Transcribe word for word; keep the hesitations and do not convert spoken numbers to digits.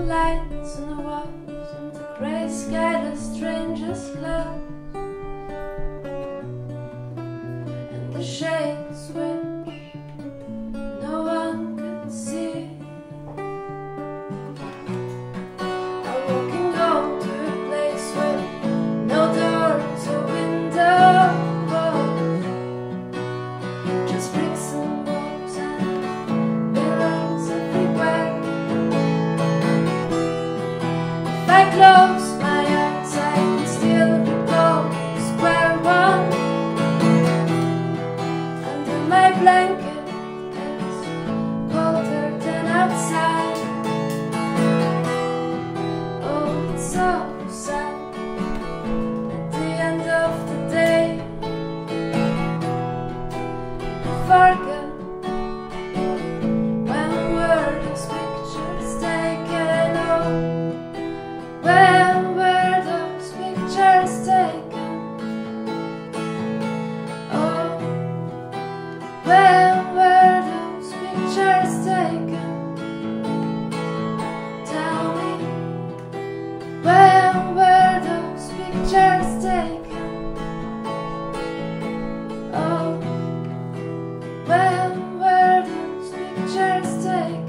lights on the walls and the grey sky, the strangest love, and the shades which no one could see. I'm walking home to a place with no doors or windows, just bricks and walls and mirrors everywhere. If I close my eyes, I can still recall square one. Under my blanket, it's colder than outside. Oh, it's so sad at the end of the day. I forget when were those pictures taken. Oh, when were those pictures taken? Oh, when were those pictures taken? Tell me, when were those pictures taken? Oh, when were those pictures taken?